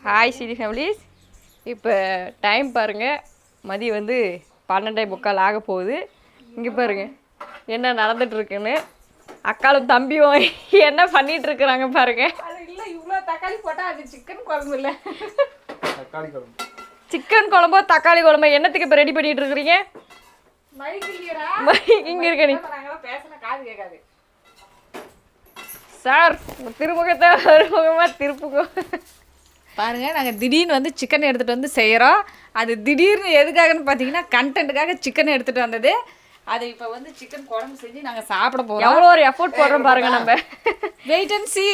Hi city families. இப்போ time பாருங்கள், மதியம் வந்து 12:45 ஆக போகுது. இங்கே பாருங்கள் என்ன நடந்துட்டுருக்குன்னு. அக்காலும் தம்பியும் என்ன பண்ணிகிட்டு இருக்கிறாங்க பாருங்கள். அது இல்லை, இவ்வளோ தக்காளி போட்டால் அது சிக்கன் குழம்பு இல்லை, தக்காளி குழம்பு. சிக்கன் குழம்போ தக்காளி குழம்போ என்னத்துக்கு இப்போ ரெடி பண்ணிகிட்டு இருக்கிறீங்க? இங்கே இருக்க நீ பேசின காது கேட்காது சார். திருமுகத்தை மறுமுகமாக திருப்புங்க பாருங்க. நாங்கள் திடீர்னு வந்து சிக்கன் எடுத்துகிட்டு வந்து செய்கிறோம். அது திடீர்னு எதுக்காகன்னு பார்த்தீங்கன்னா கண்டென்ட்டுக்காக சிக்கன் எடுத்துகிட்டு வந்தது. அது இப்போ வந்து சிக்கன் குழம்பு செஞ்சு நாங்கள் சாப்பிட போகிறோம். எவ்வளோ ஒரு எஃபோர்ட் போடுறோம் பாருங்க. நம்ம வெயிட் அண்ட் சி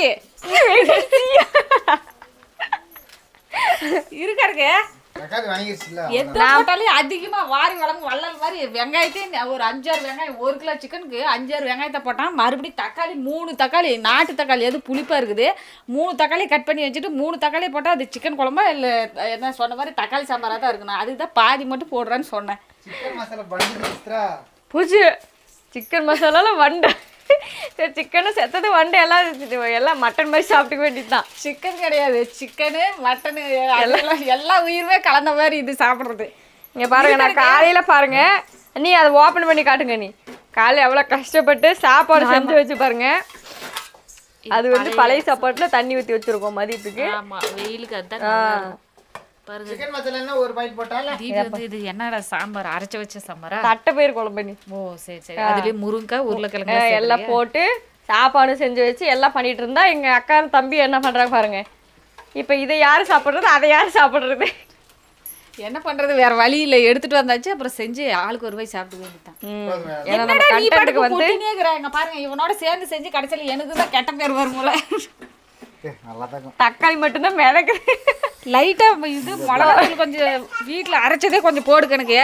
இருக்காருங்க. தக்காளி வாங்கிடுச்சுல. எந்த போட்டாலும் அதிகமாக வாரி வளர்ந்து வள்ளல் மாதிரி வெங்காயத்தையும் ஒரு 5-6 வெங்காயம், 1 கிலோ சிக்கனுக்கு 5-6 வெங்காயத்தை போட்டால் மறுபடியும் தக்காளி 3 தக்காளி, நாட்டு தக்காளி எது புளிப்பாக இருக்குது 3 தக்காளி கட் பண்ணி வச்சுட்டு 3 தக்காளி போட்டால் அது சிக்கன் குழம்பா இல்லை என்ன சொன்ன மாதிரி தக்காளி சாம்பாராக தான் இருக்கணும். அதுக்கு தான் பாதி மட்டும் போடுறேன்னு சொன்னேன். சிக்கன் மசாலா பண்ணிடுச்சுடா. பூஜை சிக்கன் மசாலாலாம் வண்டை. சிக்கனும் செத்தது வண்டை எல்லாம் மட்டன் மாதிரி சாப்பிட்டுக்க வேண்டியது தான். சிக்கன் கிடையாது, சிக்கனு மட்டனு எல்லா உயிருமே கலந்த மாதிரி இது சாப்பிட்றது. இங்கே பாருங்க, நான் காலையில் பாருங்க, நீ அதை ஓப்பன் பண்ணி காட்டுங்க. நீ காலையில் எவ்வளோ கஷ்டப்பட்டு சாப்பாடு செஞ்சு வச்சு பாருங்க. அது வந்து பழைய சாப்பாட்டில் தண்ணி ஊற்றி வச்சுருக்கோம் மதியத்துக்கு. ஆமாம், வெயிலுக்கு அதுதான் பாருங்க. சிக்கன் மசாலா ஒரு பாக்கெட் போட்டால இது என்னடா சாம்பார், அரைச்சி வச்ச சாம்பாரா? தட்டைப்பயிர் குழம்பு. நீ ஓ சரி சரி. அதுலேயே முருங்கைக்காய் உருளைக்கிழங்கு எல்லாம் போட்டு சாப்பாடு செஞ்சு வச்சு எல்லாம் பண்ணிட்டு இருந்தா எங்கள் அக்கா தம்பி என்ன பண்ணுறாங்க பாருங்க. இப்போ இதை யார் சாப்பிட்றது, அதை யார் சாப்பிட்றது? என்ன பண்றது, வேற வழி இல்லை. எடுத்துட்டு வந்தாச்சு, அப்புறம் செஞ்சு ஆளுக்கு ஒரு வாய் சாப்பிட்டு வேண்டியதான். ஏன்னா நம்ம கண்டென்ட்டுக்கு வந்து பாருங்க, இவனோட சேர்ந்து செஞ்சு கடைசியில் எனக்கு தான் கெட்ட பேர் வரும்ல. தக்காளி மட்டும்தான் மிளகு லைட்டா இது மிளகா கொஞ்சம் வீட்டில் அரைச்சதே கொஞ்சம் போடு எனக்கு.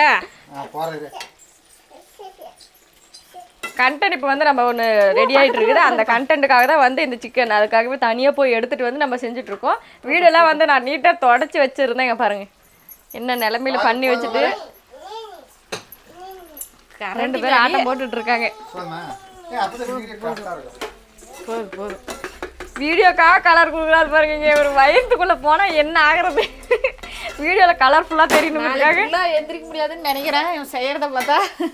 கண்டென்ட் இப்போ வந்து நம்ம ஒன்று ரெடி ஆகிட்டு இருக்குது. அந்த கண்டென்ட்டுக்காக தான் வந்து இந்த சிக்கன் அதுக்காகவே தனியாக போய் எடுத்துகிட்டு வந்து நம்ம செஞ்சுட்ருக்கோம். வீடெல்லாம் வந்து நான் நீட்டாக தொடச்சி வச்சுருந்தேன். இங்கே பாருங்கள் என்ன நிலமையில பண்ணி வச்சுட்டு 2 பேர் ஆட்டம் போட்டுட்ருக்காங்க. போதும் வீடியோக்காக கலர் கொடுக்குறாரு பாருங்க. இங்கே ஒரு வயசுக்குள்ளே போனால் என்ன ஆகுறது, வீடியோவில் கலர்ஃபுல்லாக தெரியணுங்கிறதுக்காக எந்திரிக்க முடியாதுன்னு நினைக்கிறேன் இவன் செய்கிறத பார்த்தா.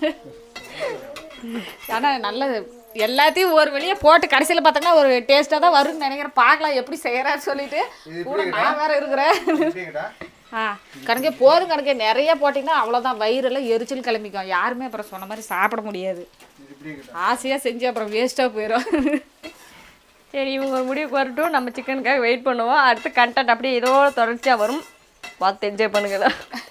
ஆனால் நல்லது, எல்லாத்தையும் ஒரு வெளியே போட்டு கடைசியில் பார்த்தோம்னா ஒரு டேஸ்ட்டாக தான் வரும்னு நினைக்கிறேன். பார்க்கலாம் எப்படி செய்கிறான்னு சொல்லிட்டு கூட நான் வேறு இருக்கிறேன். கணக்கே போதும், கணக்கே நிறைய போட்டிங்கன்னா அவ்வளோதான், வயிறெல்லாம் எரிச்சல் கிளம்பிக்கும். யாருமே அப்புறம் சொன்ன மாதிரி சாப்பிட முடியாது. ஆசையாக செஞ்சு அப்புறம் வேஸ்ட்டாக போயிடும். சரி, இவங்க ஒரு முடிவுக்கு வரட்டும். நம்ம சிக்கனுக்காக வெயிட் பண்ணுவோம். அடுத்து கண்டென்ட் அப்படியே ஏதோ தொடர்ச்சியாக வரும், பார்த்து என்ஜாய் பண்ணுங்க.